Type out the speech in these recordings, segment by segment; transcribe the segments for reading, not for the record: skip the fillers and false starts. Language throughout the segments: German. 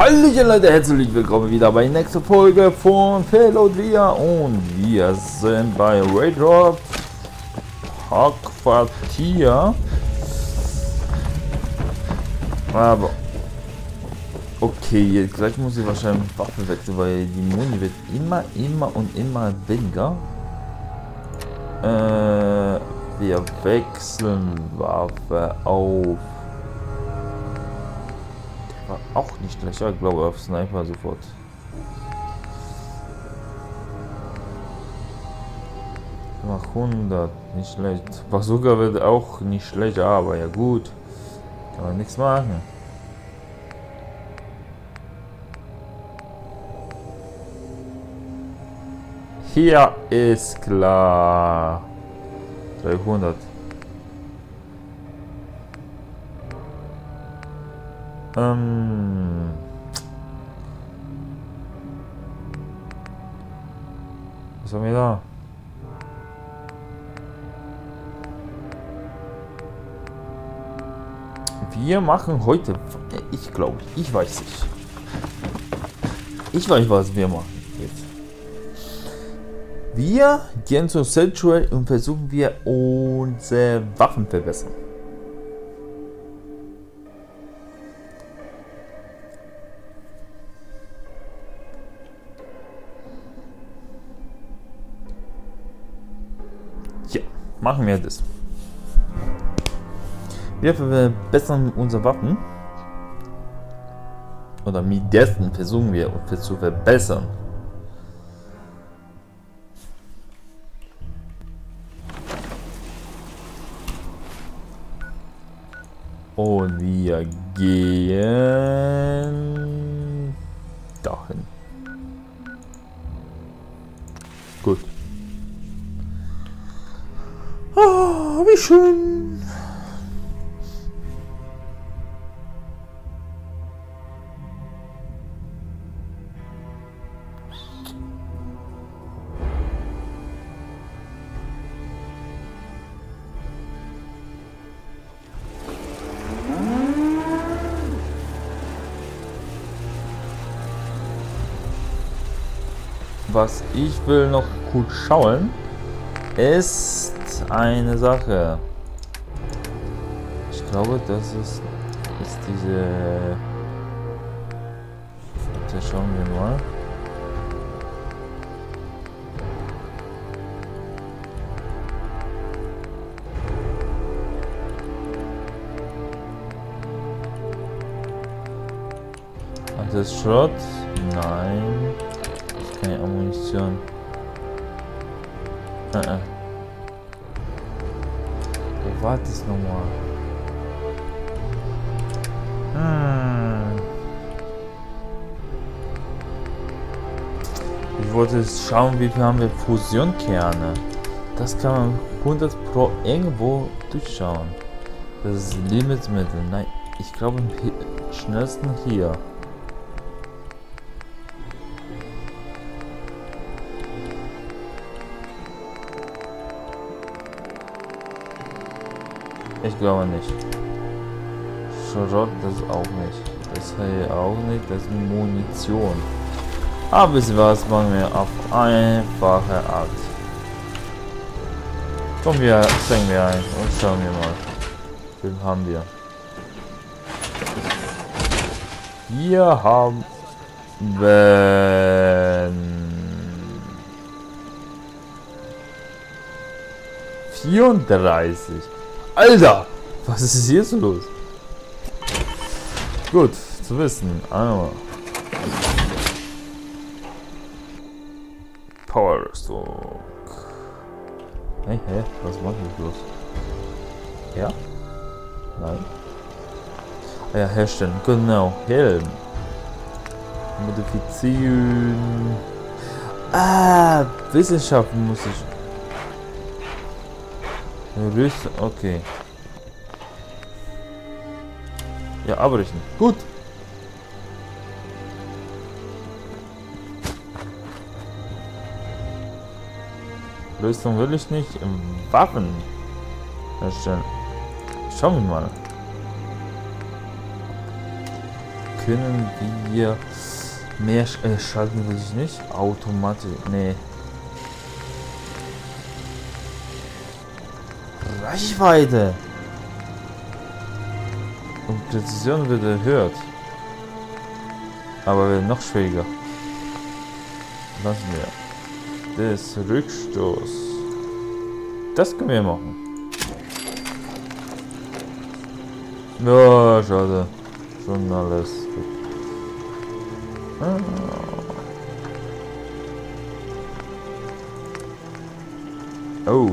Hallöchen Leute, herzlich willkommen wieder bei der nächsten Folge von Fellodia und wir sind bei Raidrock Hauptquartier. Aber okay, jetzt gleich muss ich wahrscheinlich Waffe wechseln, weil die Muni wird immer weniger. Wir wechseln Waffe auf. War auch nicht schlecht, ich glaube auf Sniper sofort. Mach 100, nicht schlecht. Bazooka wird auch nicht schlecht, aber ja gut. Kann man nichts machen. Hier ist klar. 300. Was haben wir da? Wir machen heute, ich glaube, ich weiß nicht. Ich weiß, was wir machen jetzt. Wir gehen zur Sanctuary und versuchen wir unsere Waffen verbessern. Ja, machen wir das. Wir verbessern unsere Waffen. Oder mit dessen versuchen wir zu verbessern. Und wir gehen dahin. Gut. Oh, wie schön. Was ich will noch gut schauen, ist eine Sache. Ich glaube, das ist diese. Warte, schauen wir mal. Und das Schrott? Nein. Keine Ammunition. Wo war das nochmal? Ich wollte schauen, wie viel haben wir Fusionkerne. Das kann man 100 Pro irgendwo durchschauen. Das ist Lebensmittel. Nein, ich glaube am schnellsten hier. Ich glaube nicht. Schrott, das auch nicht. Das hier auch nicht. Das ist Munition. Aber wisst ihr was? Machen wir auf einfache Art. Kommen wir, steigen wir ein und schauen wir mal. Wie viel haben wir? Wir haben 34. Alter, was ist hier so los? Gut, zu wissen. Einmal. Power Rüstung. Hey, was mache ich bloß? Ja? Nein. Ah ja, herstellen. Genau, Helm. Modifizieren. Ah, Wissenschaften muss ich. Rüstung, okay. Ja, abbrechen. Gut. Rüstung will ich nicht. Waffen herstellen. Schauen wir mal. können wir mehr schalten will ich nicht. Automatisch. Nee. Reichweite. Und Präzision wird erhöht. Aber wird noch schwieriger. Lassen wir. Das Rückstoß. Das können wir machen. Ja, schade. Schon alles. Ah. Oh.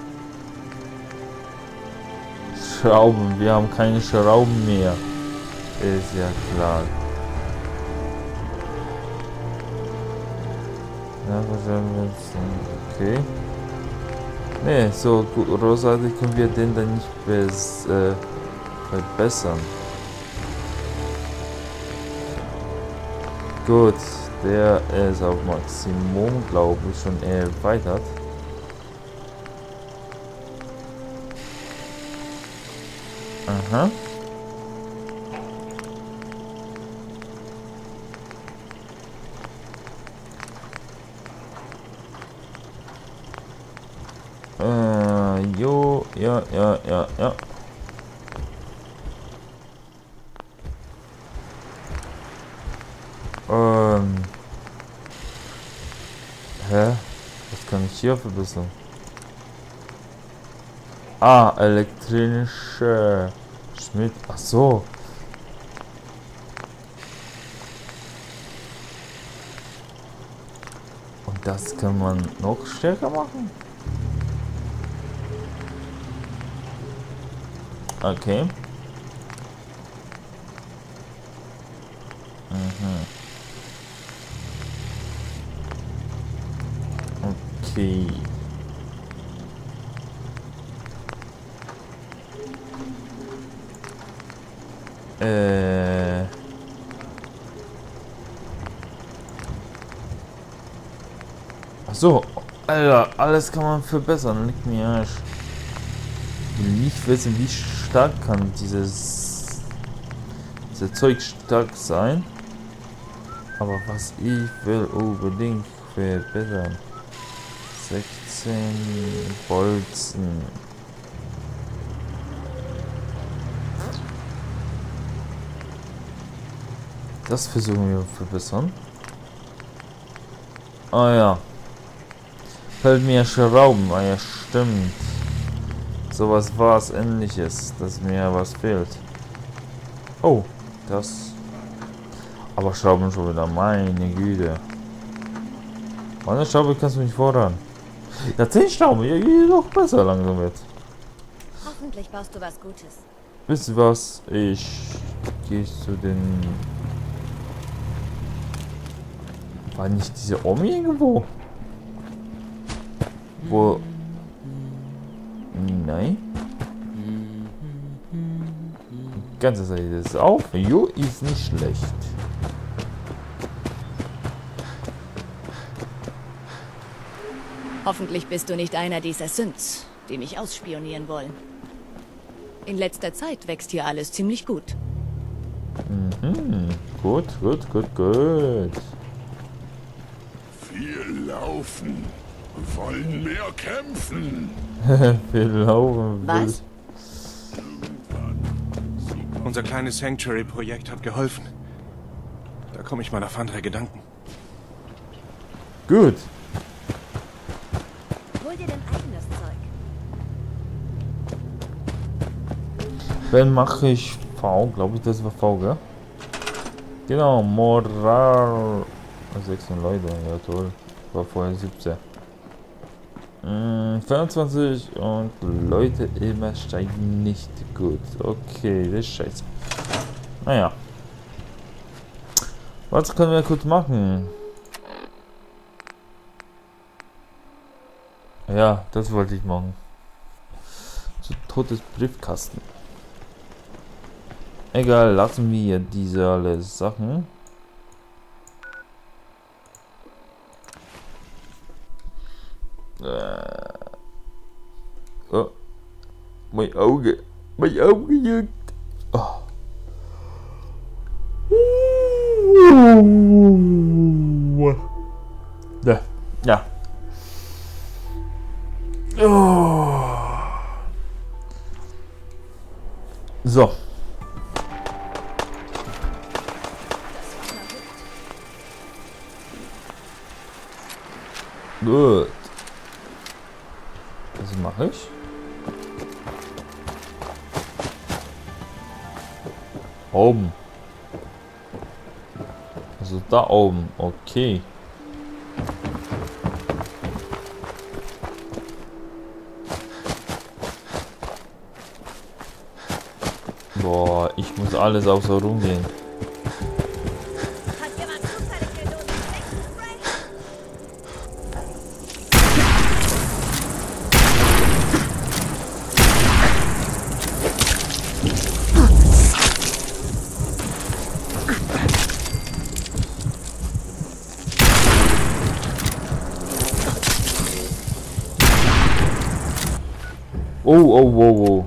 Schrauben. Wir haben keine Schrauben mehr. Ist ja klar. Ja, okay. Ne, so großartig können wir den dann nicht verbessern. Gut, der ist auf Maximum, glaube ich, schon erweitert. Aha. Jo, ja. Hä? Was kann ich hier verbessern? Ah, elektronische Schmied. Ach so. Und das kann man noch stärker machen? Okay. Okay. Ach so, Alter, alles kann man verbessern, liegt mir Arsch. Ich will nicht wissen, wie stark kann dieser Zeug stark sein. Aber was ich will unbedingt verbessern. 16 Bolzen. Das versuchen wir zu verbessern. Ah ja. Fällt mir Schrauben. Ah ja, stimmt. Sowas war es Ähnliches, dass mir was fehlt. Oh, das. Aber Schrauben schon wieder, meine Güte. Meine Schraube kannst du nicht fordern. Ja, 10 Schrauben, ja, noch besser langsam wird. Hoffentlich baust du was Gutes. Wisst ihr was? Ich gehe zu den. War nicht diese Omi irgendwo? Wo. Nein. Die ganze Seite ist auf. Jo, ist nicht schlecht. Hoffentlich bist du nicht einer dieser Synths, die mich ausspionieren wollen. In letzter Zeit wächst hier alles ziemlich gut. Mhm. Gut. Wir laufen, wollen mehr kämpfen. Wir laufen. Was? Unser kleines Sanctuary-Projekt hat geholfen. Da komme ich mal auf andere Gedanken. Gut. Hol dir dein eigenes Zeug. Dann mache ich V, glaube ich, das war V, gell? Genau, Moral. 16 Leute, ja toll. War vorher 17. 25 und Leute immer steigen nicht gut. Okay, das ist scheiße. Naja. Was können wir kurz machen? Ja, das wollte ich machen. Zu totes Briefkasten. Egal, lassen wir diese alle Sachen. Oh. Mein Auge juckt. Oh. Ja. Ja. Oh. So. Gut. Was mache ich? Oben. Also da oben. Okay. Boah, ich muss alles außer rumgehen. Hat jemand zufällig den Spray? Oh.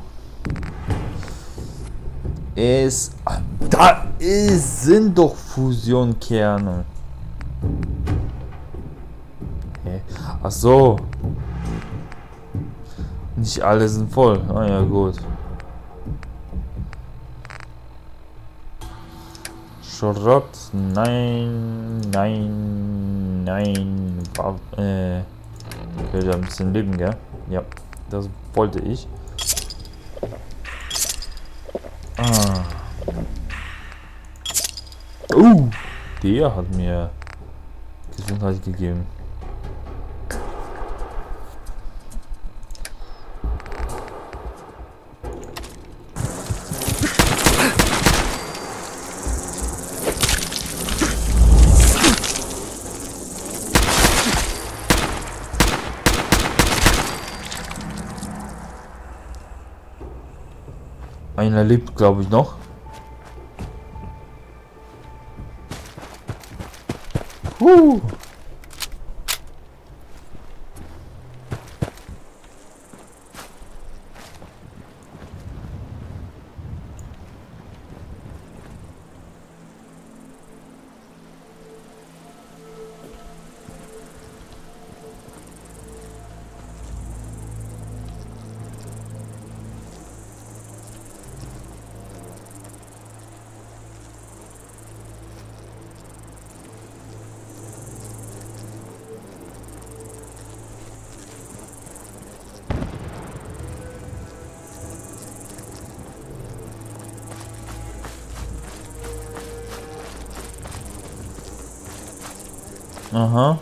Sind doch Fusionkerne. Hä? Ach so. Nicht alle sind voll. Ah ja, gut. Schrott. Nein. Okay, da ein bisschen Leben, gell? Ja, das wollte ich. Der hat mir Gesundheit gegeben. Einer lebt, glaube ich, noch. Aha.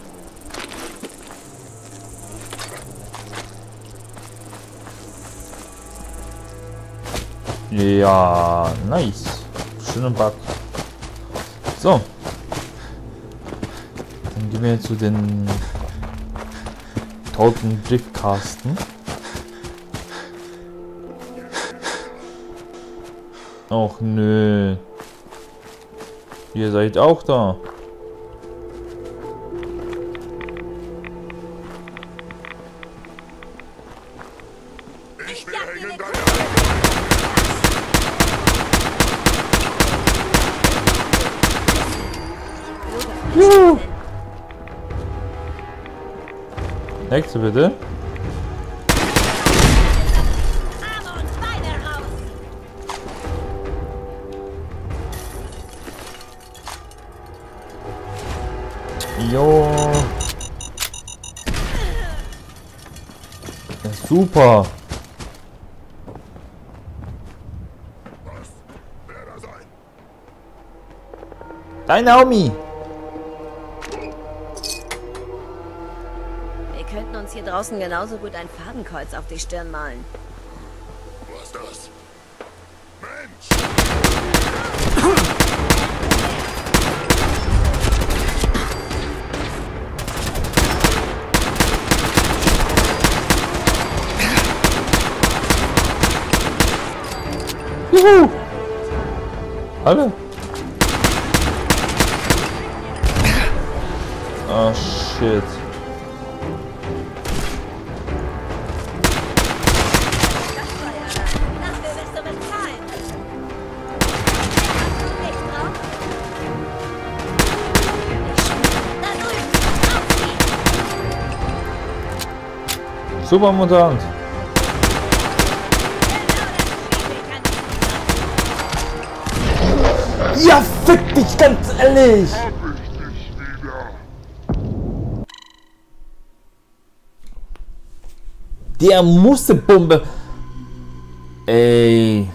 Ja, nice. Schöner Bug. So. Dann gehen wir zu den toten Briefkasten. Och nö. Ihr seid auch da. Ich will hängen deine Juhu. Nächste bitte. Arme und Beine raus! Jo. Ja, super. Was? Wer da sein? Dein Naomi. Wir könnten uns hier draußen genauso gut ein Fadenkreuz auf die Stirn malen. Was das? Mensch! Juhu. Alle. Oh shit. Dafür wirst du bezahlen. Hast du Licht drauf? Super Mutant. Ja, fick dich ganz ehrlich. Hab ich dich wieder. Der Mussebombe. Ey.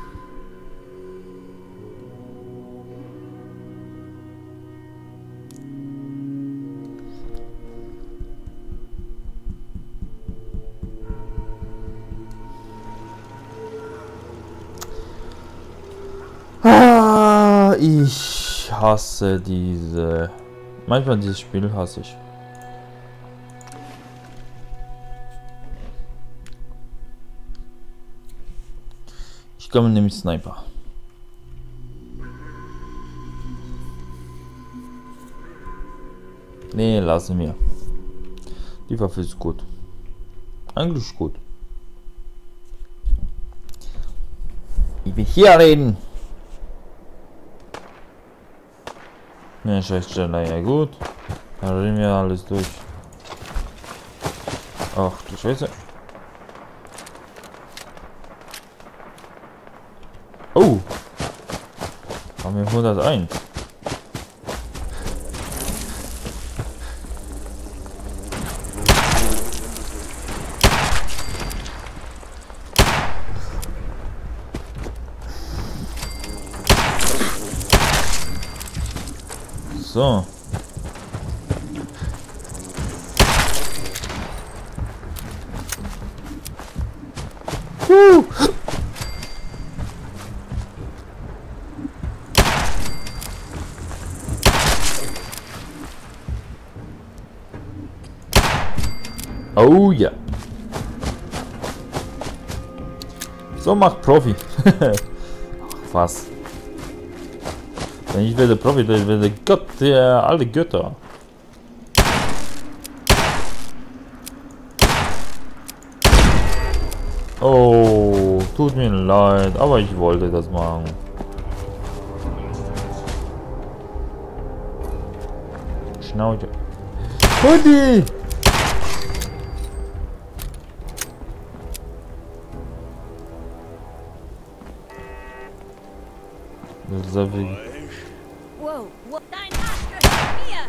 Ah, ich hasse diese. Manchmal dieses Spiel hasse ich. Ich komme nämlich Sniper. Nee, lassen wir. Die Waffe ist gut. Eigentlich gut. Ich will hier reden. Ne, Scheißstelle, ja gut. Dann reden wir alles durch. Ach du Scheiße. Oh! Haben wir 101. So. Oh ja. So macht Profi. Ach, was? Wenn ich werde Profi, dann werde Gott der alle Götter. Oh, tut mir leid, aber ich wollte das machen. Schnauze. Hundi! Das ist ja wie... Wow, wow. Dein Arsch gehört mir!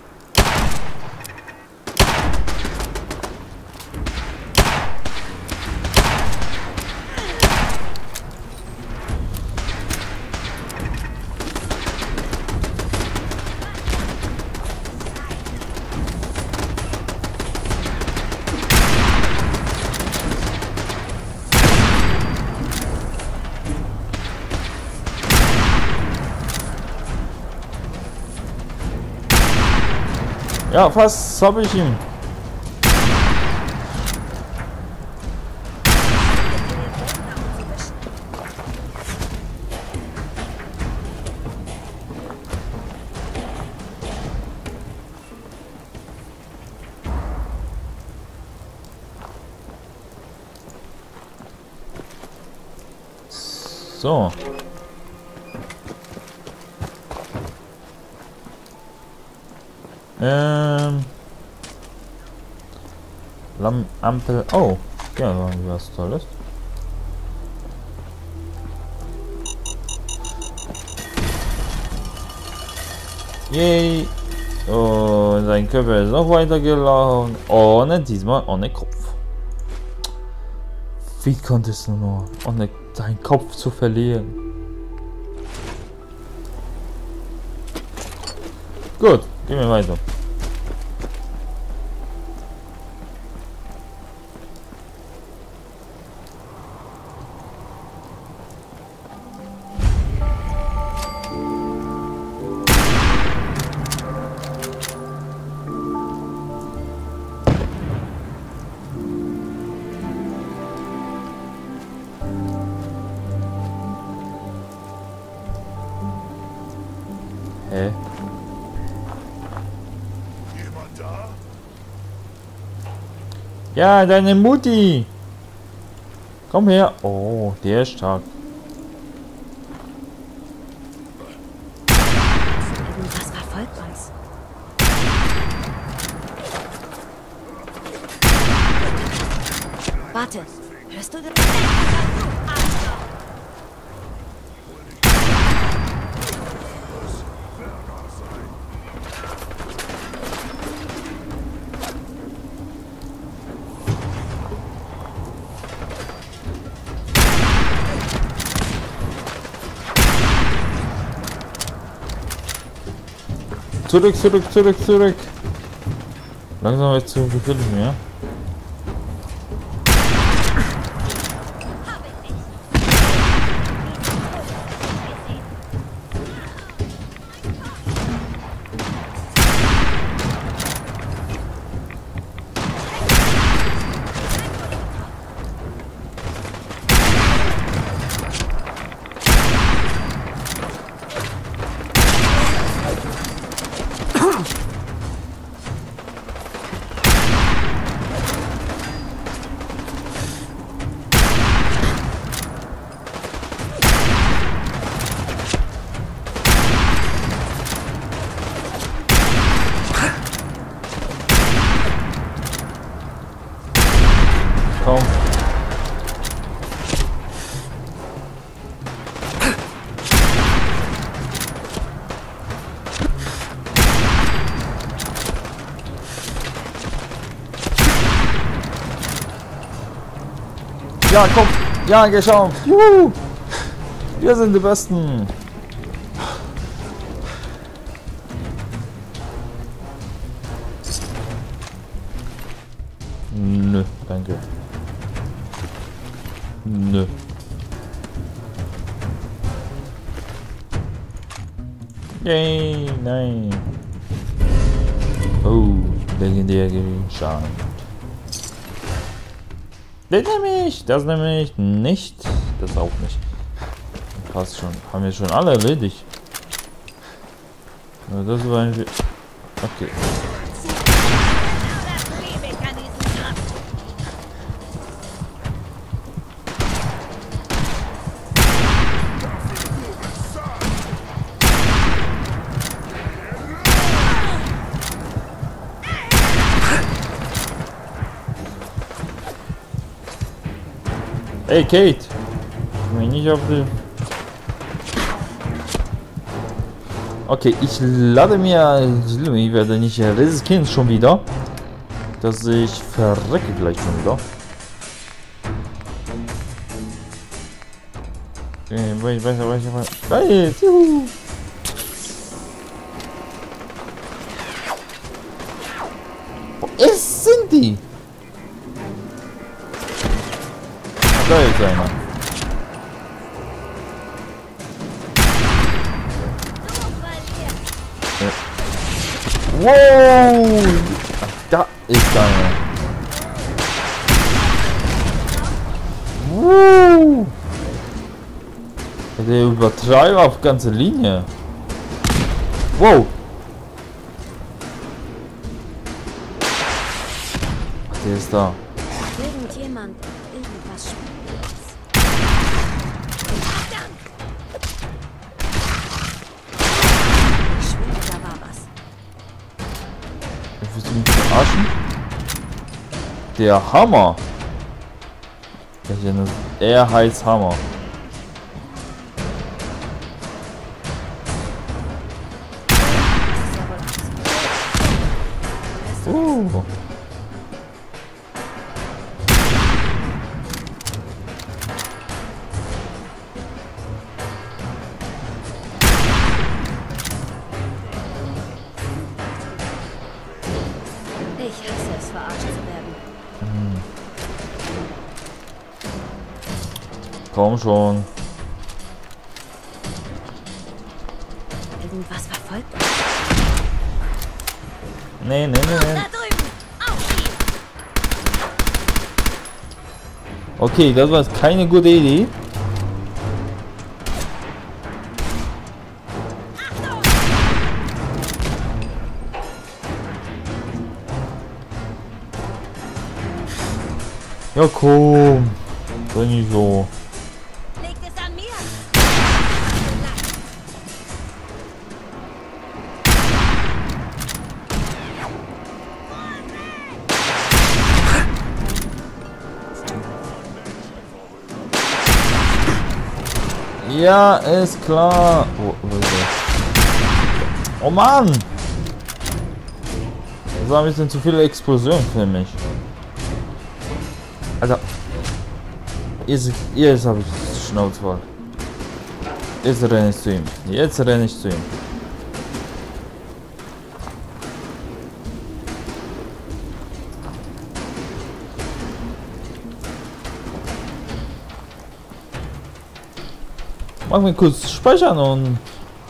Ja, fast habe ich ihn. So. Ampel. Oh, ja, was Tolles. Yay! Und sein Körper ist noch weitergelaufen. Diesmal ohne Kopf. Wie konntest du nur ohne deinen Kopf zu verlieren? Gut, gehen wir weiter. Hä? Jemand da? Ja, deine Mutti! Komm her! Oh, der ist stark. Was verfolgt uns? Warte, hörst du das? Zurück, zurück, zurück, zurück. Langsam wird zu viel mehr. Komm. Ja, komm. Ja, geschafft. Juhu. Wir sind die Besten. Nö, danke. Nö. Yay, nein. Oh, legendär Gegenstand. Den nehme ich, das nehme ich nicht. Das auch nicht. Passt schon. Haben wir schon alle erledigt. Ja, das war ein... Okay. Hey Kate! Ich bin nicht auf die... Okay, ich lade mir... Ich werde nicht riskieren schon wieder, dass ich verrecke gleich schon wieder. Okay, weiter. Juhu! Wo sind die? Da ist einer. Wow! Da ist einer. Wow! Der übertreibt auf ganze Linie. Wow! Der ist da. Irgendjemand irgendwas spielt. Ich schwöre, da war was. Willst du mich verarschen? Der Hammer. Er heißt Hammer. Ich hasse es, verarscht zu werden. Komm schon. Irgendwas verfolgt mich. Nee. Da drüben! Auf ihn! Okay, das war keine gute Idee. Ja, komm. Sei nicht so. Liegt es an mir? Ja, ist klar. Wo ist das? Oh Mann! Das war ein bisschen zu viele Explosionen für mich. Alter. Jetzt habe ich die Schnauze voll. Jetzt renne ich zu ihm. Jetzt renne ich zu ihm. Machen wir kurz speichern und...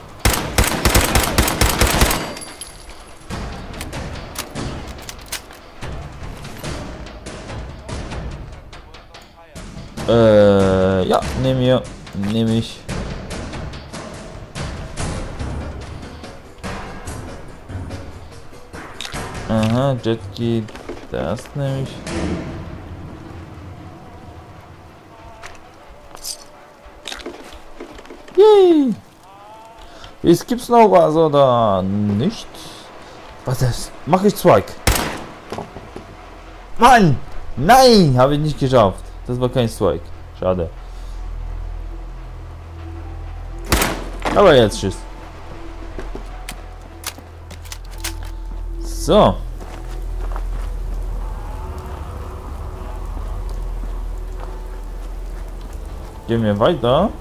ja, nehme ich. Aha, Jetski, das nehme ich. Yay! Jetzt gibt's noch was oder nicht? Was ist? Mach ich Zweig? Mann! Nein! Habe ich nicht geschafft. Das war kein Zweig. Schade. Aber jetzt tschüss. So. Gehen wir weiter.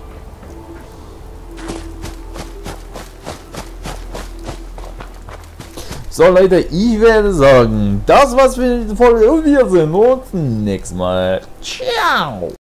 So Leute, ich werde sagen, das war's für die Folge und wir sehen uns nächstes Mal. Ciao!